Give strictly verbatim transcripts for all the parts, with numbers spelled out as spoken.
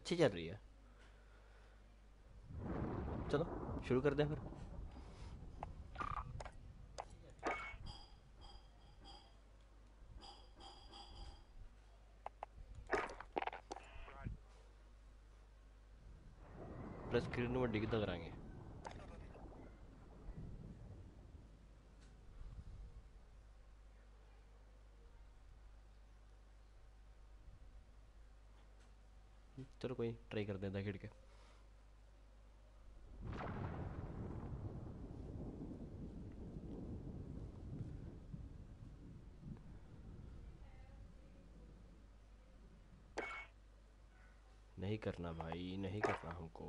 अच्छी चल रही है। चलो शुरू कर दें फिर। प्लस स्क्रीन में डिगदा कराएंगे। चलो कोई ट्राई कर देता खिड़ के। नहीं करना भाई, नहीं करना हमको।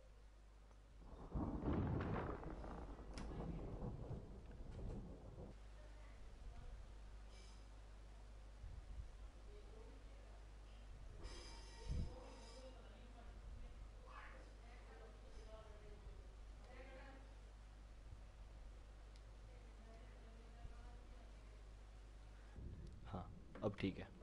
हाँ अब ठीक है।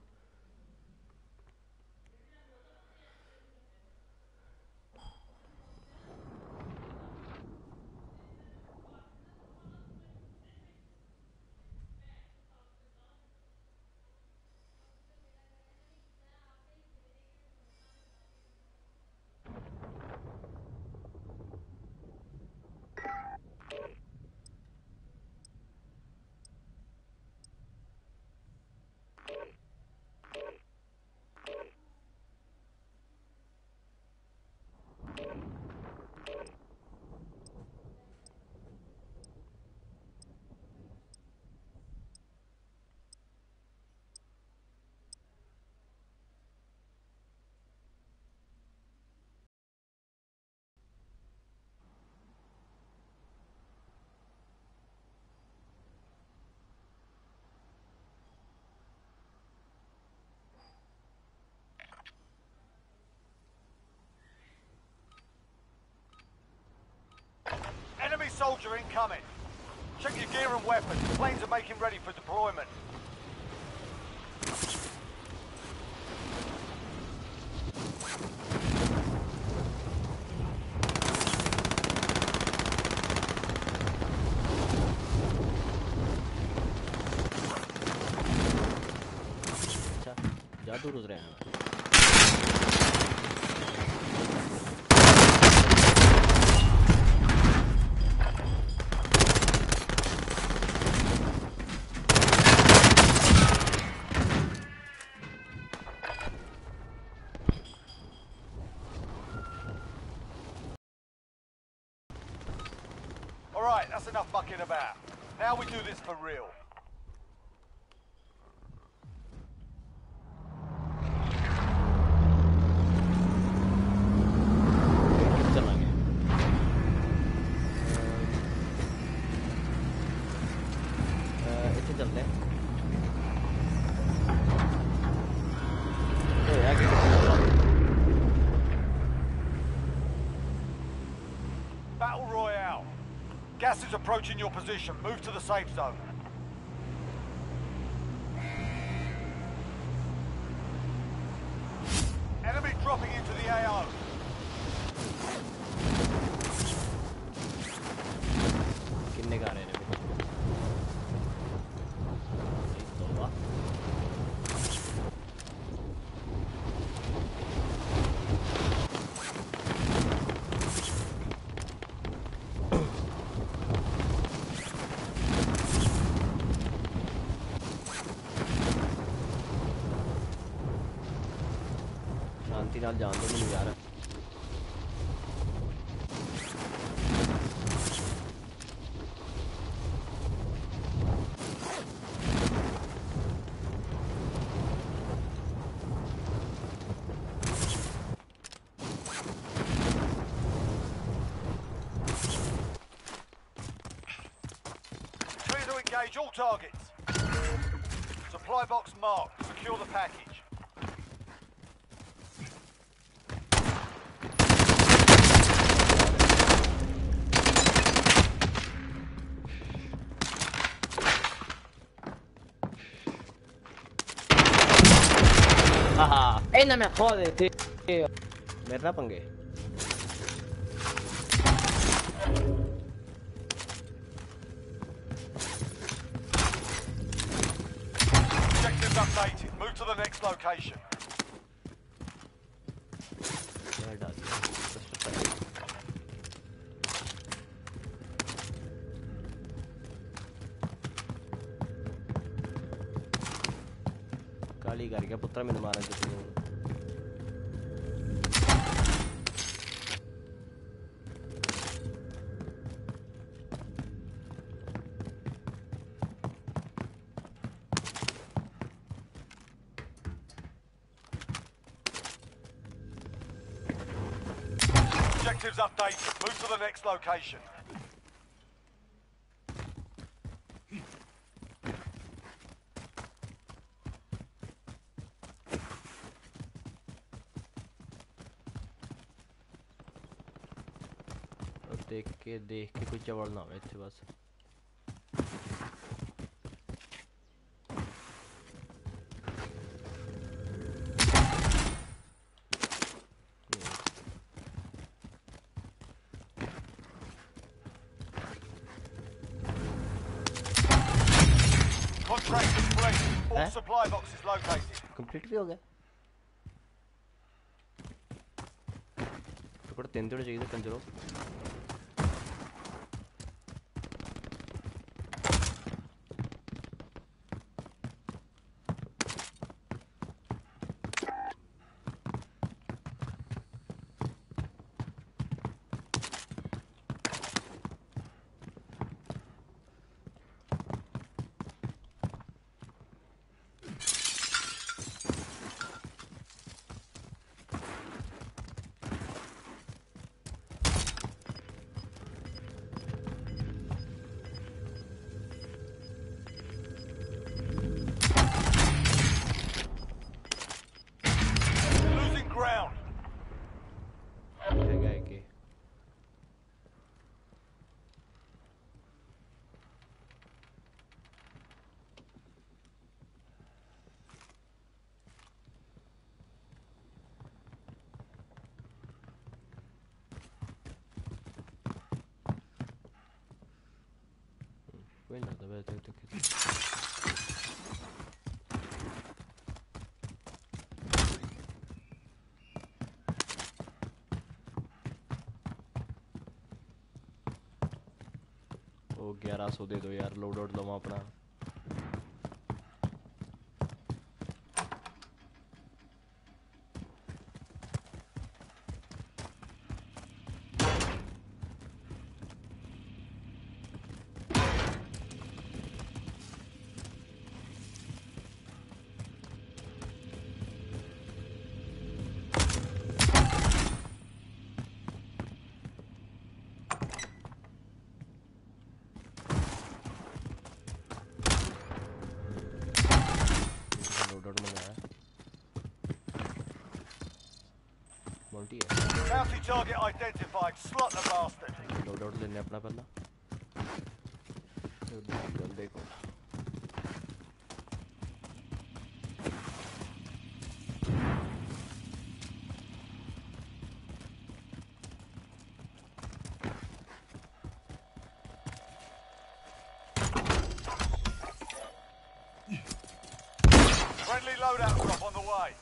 Enemy soldier incoming. Check your gear and weapons. Planes are making ready for deployment. अच्छा जा दूर उतरे हैं। Alright, that's enough mucking about. Now we do this for real. चलाएंगे। इसे चलते हैं। Battle Royale. Gas is approaching your position. Move to the safe zone. Enemy dropping into the A O. किन्ने का आ रहे हैं अभी? तो वाह। शांति नाल जान दो मैनू यार। Clear to engage all targets. Supply box marked. Secure the package. Ajá. Ey, no me jodes, tío. मेरे ना पंगे Objectives updated. Move to the next location. क्या डाल दिया? काली कर गया पुत्रा मैंने मारा तो Objectives updated. Move to the next location. देख के देख के कुछ जबड़ ना हो इतने बस Contract complete. All supply boxes located. Complete भी हो गया टुकड़ा तीन जोड़े चाहिए थे कंजरों कोई ना दबा दे तो ओ ग्यारह सौ दे दो यार लोड आउट लवा अपना Bounty target identified. Slot the bastard. Loadout लेने अपना पहला जल्दी देखो Friendly loadout drop on the way.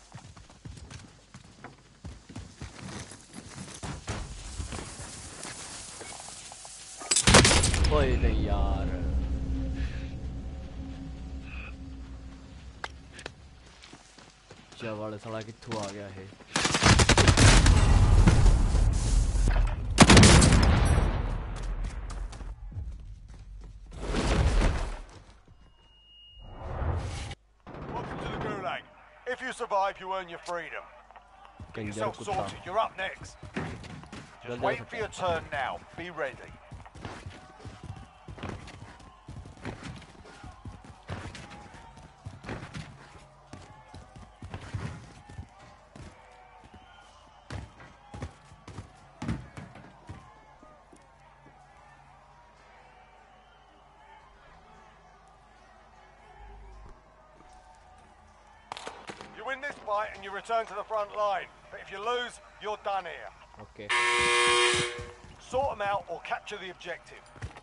ओए नहीं यार जवाड़ साला कित्थों आ गया है Welcome to the Gulag. If you survive, you earn your freedom. Get yourself sorted. You're up next. Just wait for your turn now. Be ready. this fight and you return to the front line. But if you lose, you're done here. Okay. Sort them out or capture the objective.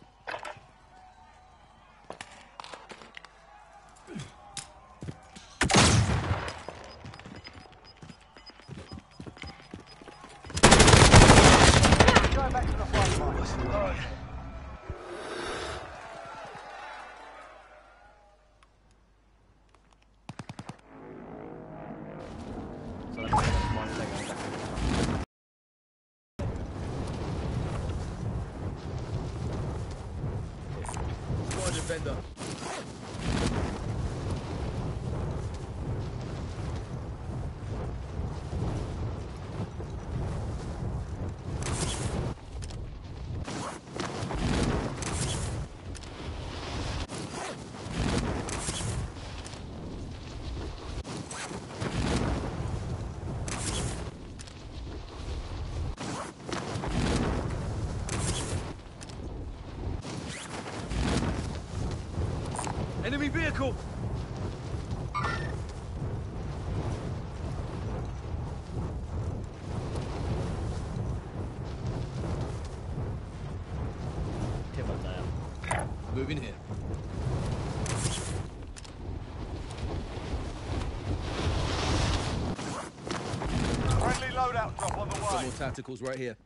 Going back to the front line. Defender. Enemy vehicle! Moving here. Friendly loadout drop on the way. Some more tacticals right here.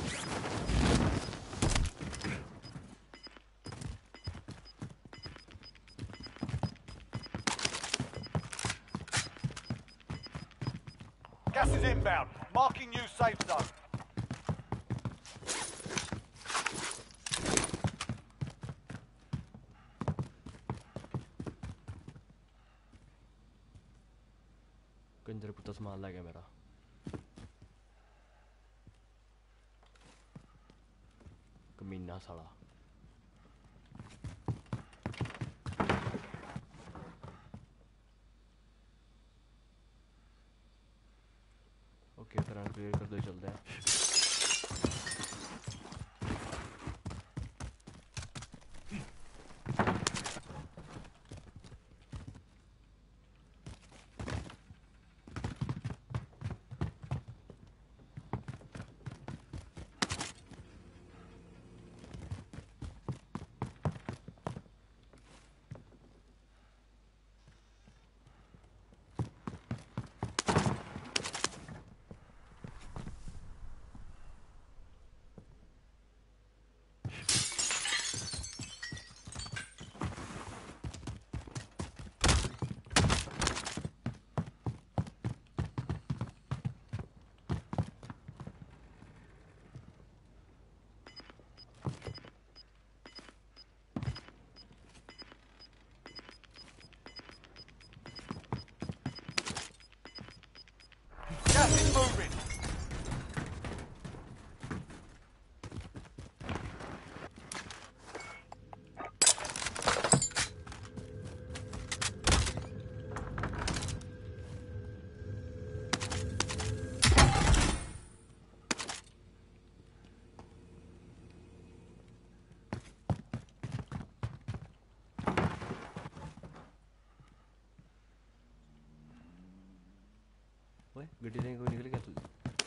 Gas is inbound. Marking new safe zone. Kanjar पुत्ता सामान लग गया मेरा कमीना साला okay फिर हम clear कर दो चलते हैं Gas is moving. ओए गड्डी से कोई निकल गया तू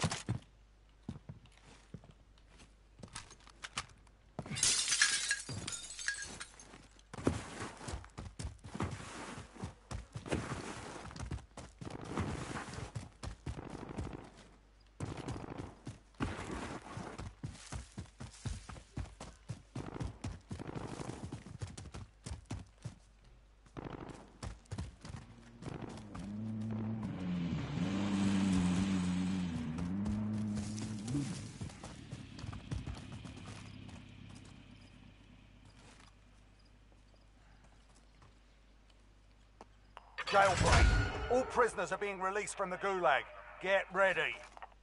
Jailbreak. All prisoners are being released from the gulag. Get ready.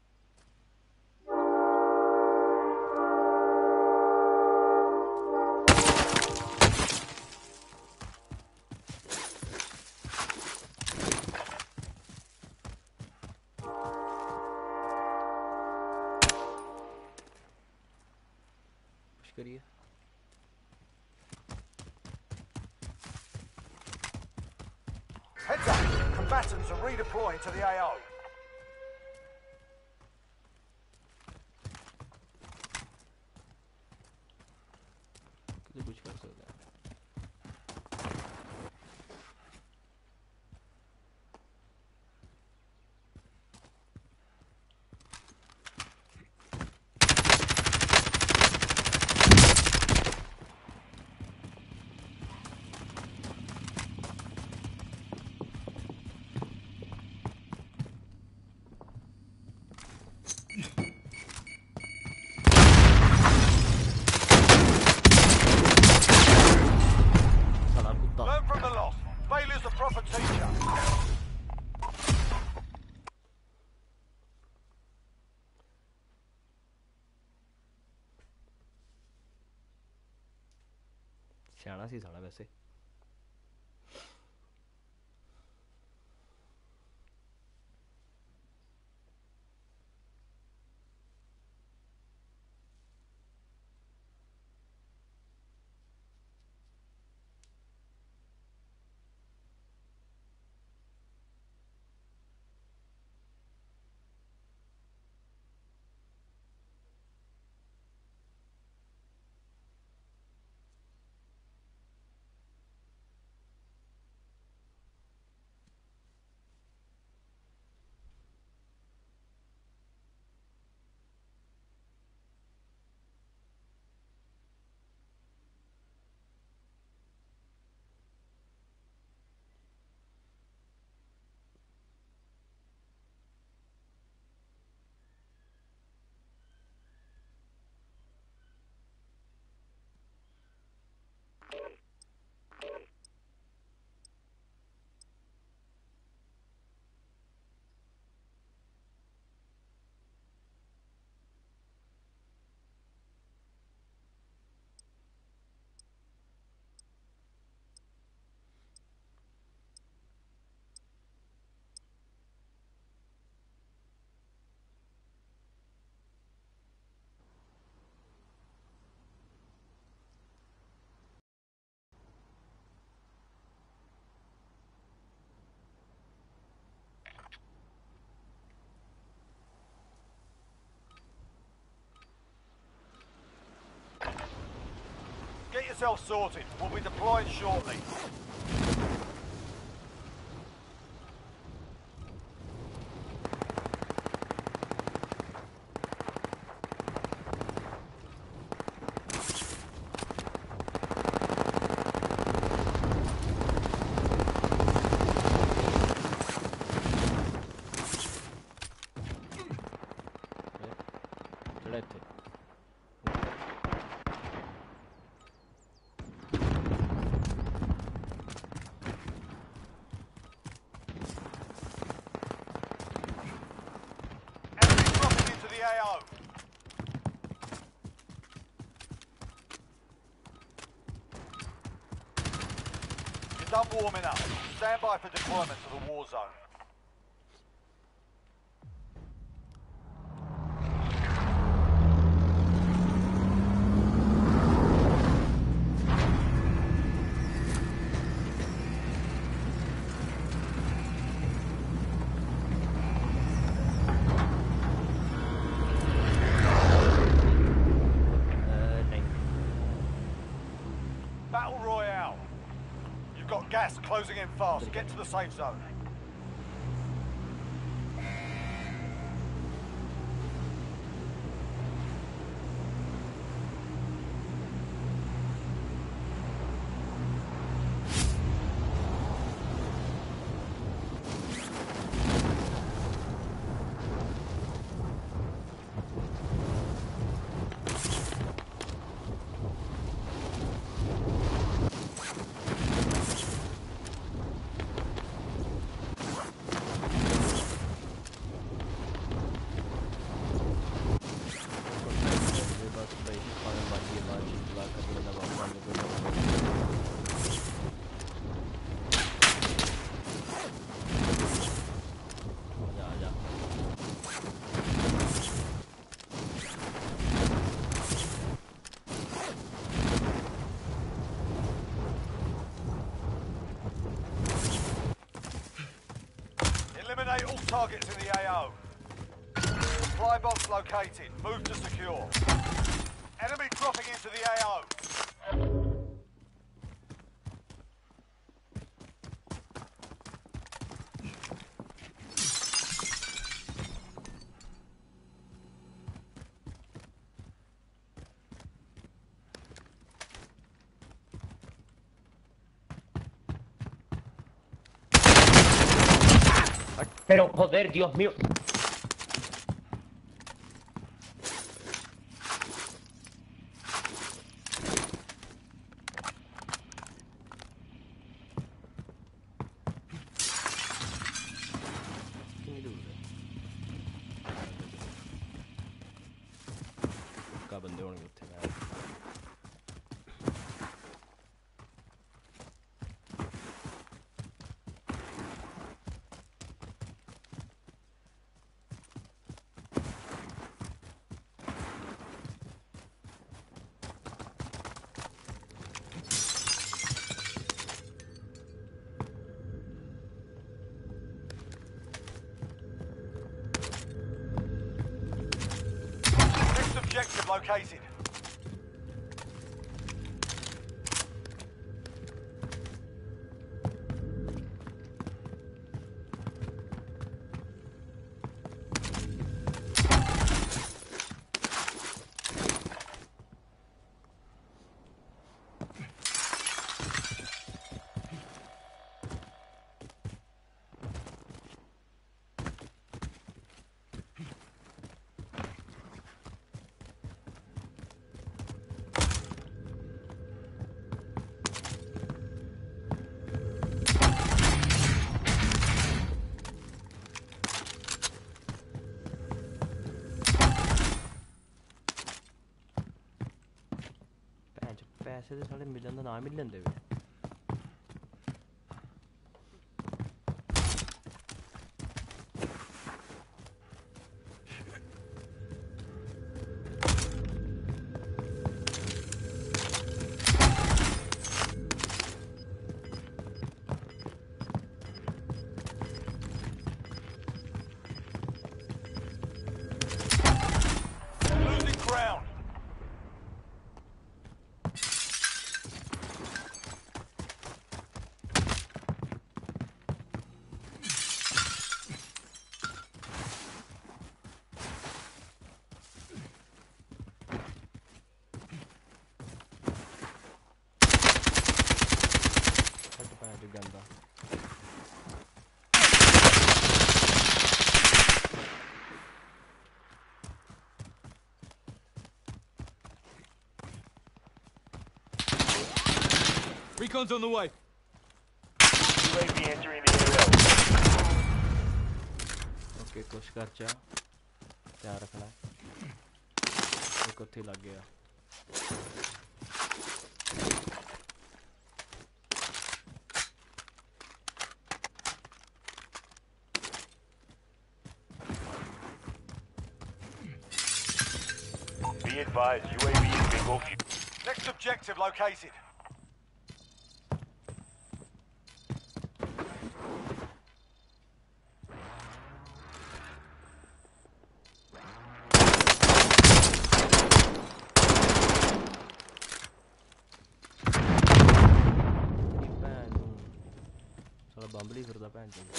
Push करिए Heads up. Combatants are redeploying to the A O. किसी कुछ कर सकता है सियाना सी साला वैसे Get yourself sorted. We'll be deploying shortly. चढ़े थे Enemy dropping into the A O. You're done warming up. Stand by for deployment to the war zone. Battle Royale. You've got gas closing in fast. Get to the safe zone. Eliminate all targets in the A O. Supply box located. Move to secure. Enemy dropping into the A O. Pero, joder, Dios mío. कितनी दूर है का बंदे होंगे उत्थे यार Objective located. पैसे तो साले मिलन का नाम ही नहीं लेंदे वे Losing ground. गंदा Recon's on the way. U A V entering the A O. Okay कोशिश कर चा ध्यान रखना एक उत्थे लग गया Be advised, U A V is bingo fuel. Next objective located. साला बम्बली फिरदा भैन चोद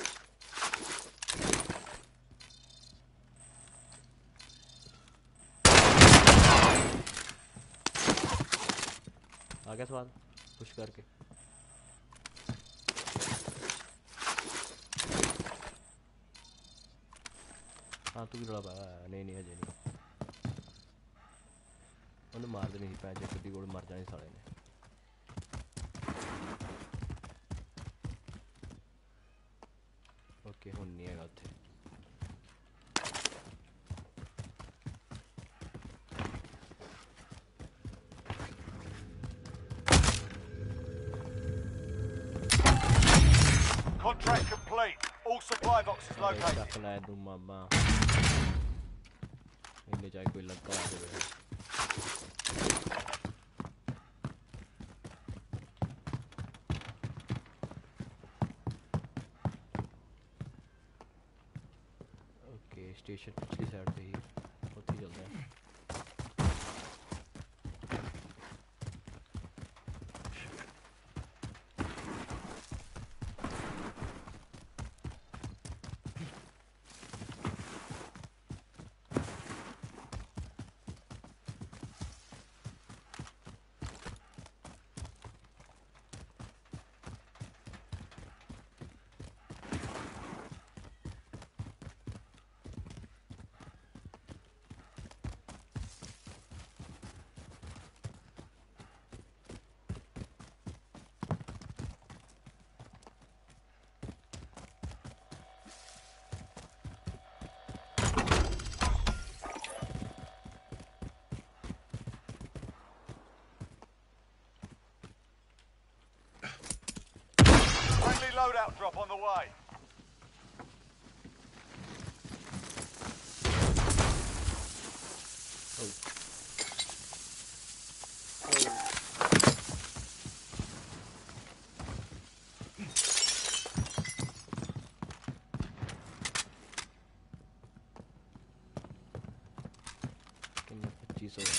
आ गया सवाल पुश करके हाँ तू भी रौला पाया नहीं नहीं अजे नहीं उन्हें मार देनी भैन चोद गड्डी कोल मर जानी साले ने ओके हुन नहीं हैगा उत्थे Contract complete. All supply boxes located. चक लै दूं मामा इन्ने चाहे कोई लगा आ जाए स्टेशन पिछली साइड पे ही उत्थे ही चलते हैं। Friendly loadout drop on the way. किन्ने पच्चीस हो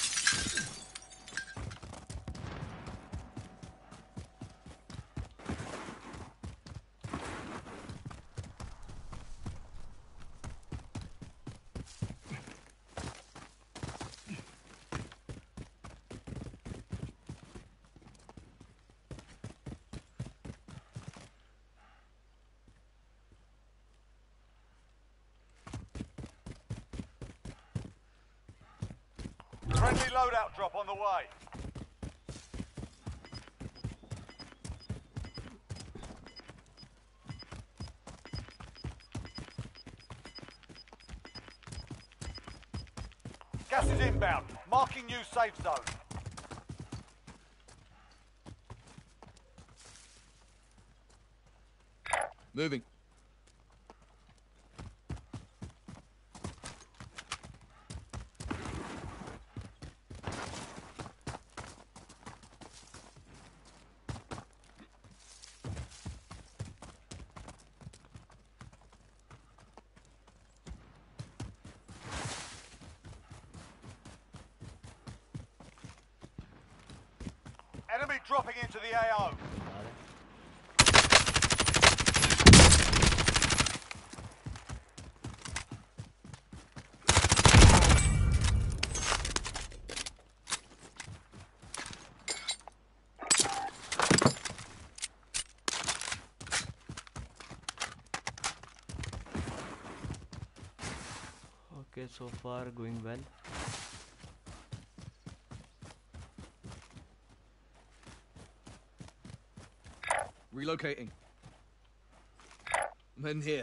Friendly loadout drop on the way. Gas is inbound. Marking new safe zone. Moving. Enemy dropping into the A O. Okay, so far going well. Relocating. Men here.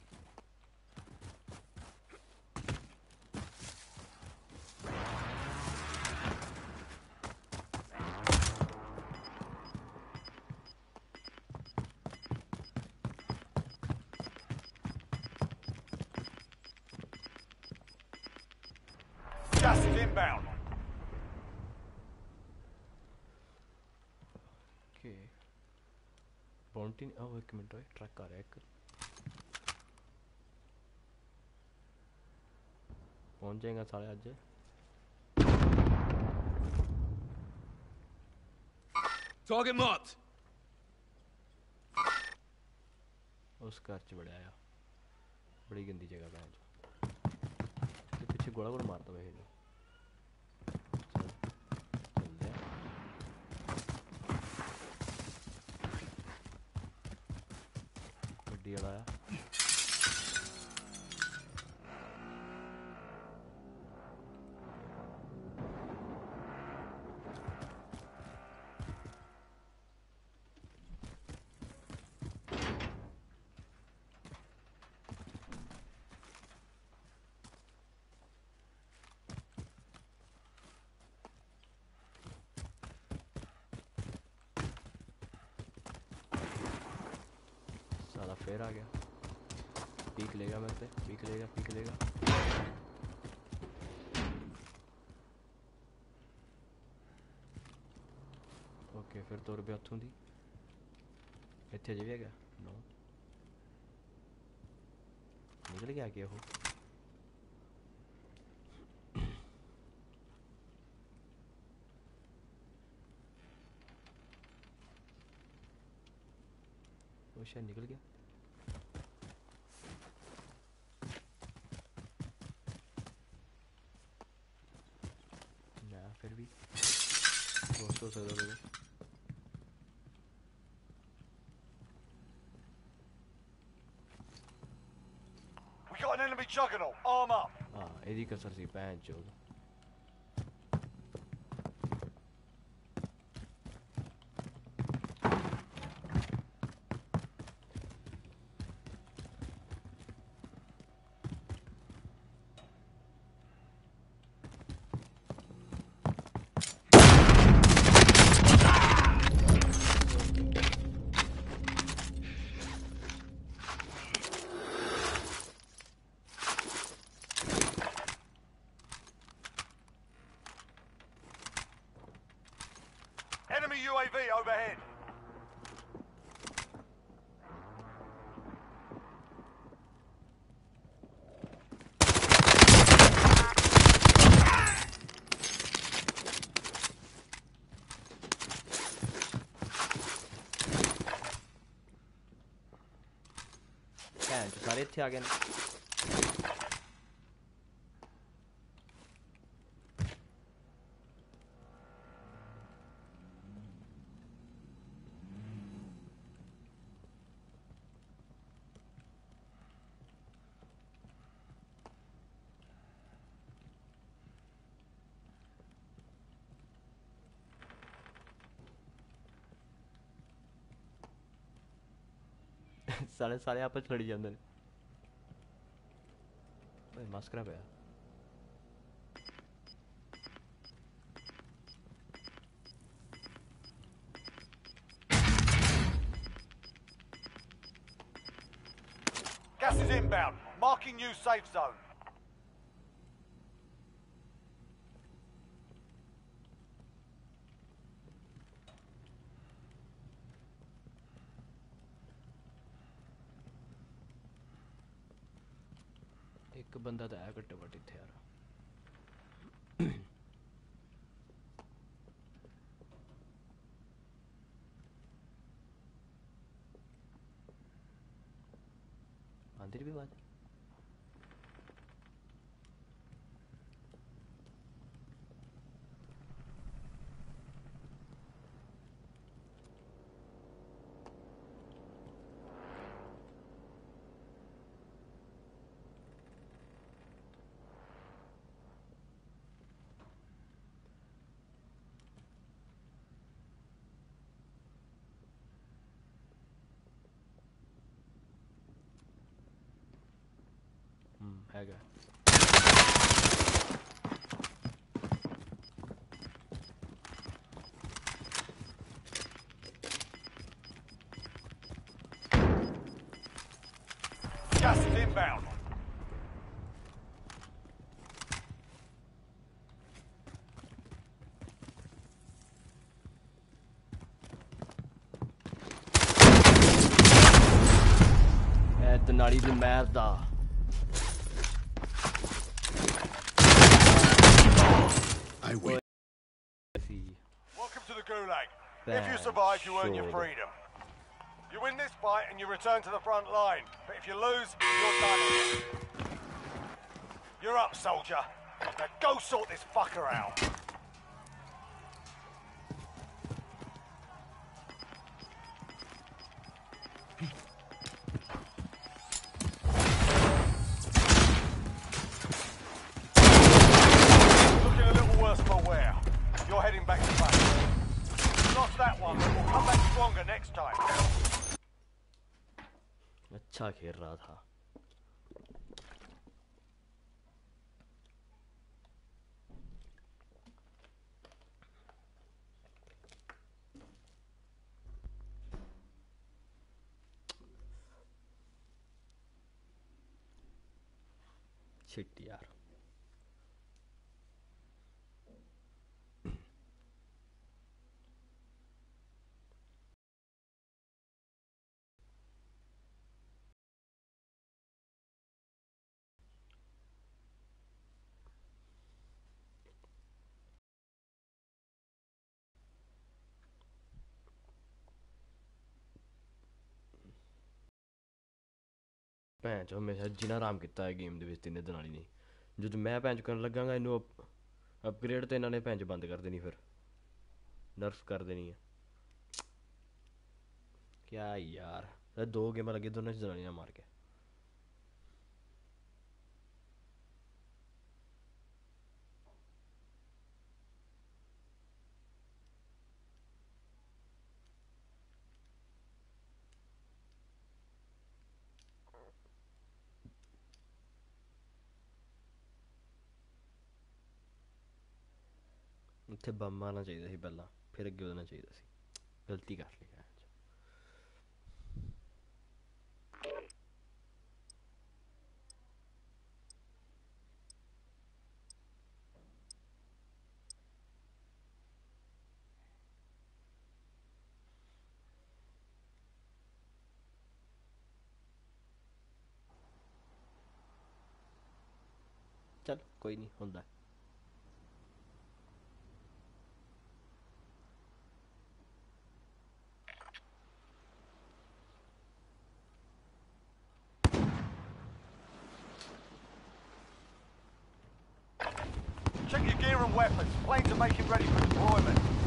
Gas is inbound. Okay. Bounty. Oh, एक minute है, truck आ रहा है एक। पहुंच जाएगा साढ़े आज। Target marked. उस कार च बड़ा आया। बड़ी गंदी जगह पे है जो। ये पीछे गोला गोला मारता है ये। गड्डी वाला आया। साला फिर आ गया। पीक लेगा मेरे से, पीक लेगा, पीक लेगा। ओके, फिर तो रुपये हथों दी इतने अजे भी है नो निकल गया क्या हो। शायद निकल गया। ना फिर भी बहुत हो सकता है। We got an enemy juggernaut. Arm up. हाँ ਇਹਦੀ कसर सी भैन चोद। Enemy U A V overhead. भैन चो सारे इत्थे आ गए ने। सारे सारे आपस च लड़ी जांदे ने। ओए मस्करा पिया। Gas is inbound. Marking new safe zone. एक बंदा तो है घट्टो घट्ट इत्थे यार। आंधी भी बात। हम्म हैगा। Gas is inbound. A दनाड़ी the मैरदा। I win. Welcome to the Gulag. If you survive, you earn your freedom. You win this fight and you return to the front line. But if you lose, you're done here. You're up, soldier. Now go sort this fucker out. Looking a little worse for wear. You're heading back to base. You lost that one, but we'll come back stronger next time. अच्छा खेल रहा था। Shit यार। ਭੈਣ ਚੋ ਹਮੇਸ਼ਾ ਜਿਨਾ ਆਰਾਮ ਕੀਤਾ ਹੈ ਗੇਮ ਦੇ ਵਿੱਚ ਤਿੰਨੇ ਦਿਨ ਵਾਲੀ ਨਹੀਂ ਜਦੋਂ ਮੈਂ ਭੈਣ ਚ ਕਰਨ ਲੱਗਾਂਗਾ ਇਹਨੂੰ ਅਪਗ੍ਰੇਡ ਤੇ ਇਹਨਾਂ ਨੇ ਭੈਣ ਚ ਬੰਦ ਕਰ ਦੇਣੀ ਫਿਰ ਨਰਫ ਕਰ ਦੇਣੀ ਹੈ ਕਿਆ ਯਾਰ ਦੋ ਗੇਮਾਂ ਲੱਗੇ ਦੋਨਾਂ ਚ ਜਨਾਨੀਆਂ ਮਾਰ ਕੇ ਉੱਥੇ ਬੰਮ ਮਾਰਨਾ ਚਾਹੀਦਾ ਸੀ ਪਹਿਲਾਂ ਫਿਰ ਅੱਗੇ ਵਧਣਾ ਚਾਹੀਦਾ ਸੀ ਗਲਤੀ ਕਰ ਲਈ ਚੱਲ ਕੋਈ ਨਹੀਂ ਹੁੰਦਾ Check your gear and weapons. Planes are making ready for deployment.